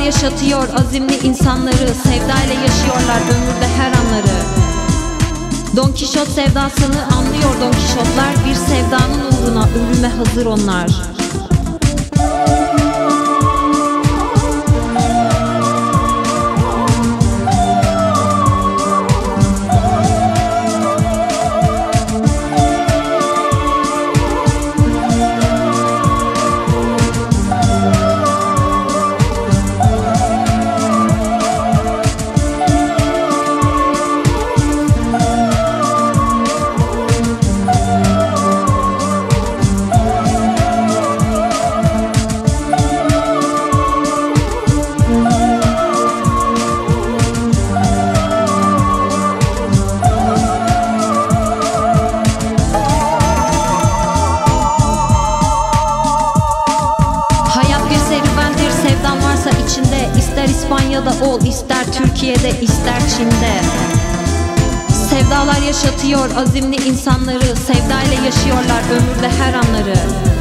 yaşatıyor azimli insanları, sevdayla yaşıyorlar ömürde her anları. Don Kişot sevdasını anlıyor Don Kişotlar, bir sevdanın uğruna ölüme hazır onlar. İspanya'da ol, ister Türkiye'de, ister Çin'de. Sevdalar yaşatıyor azimli insanları, sevdayla yaşıyorlar ömürde her anları.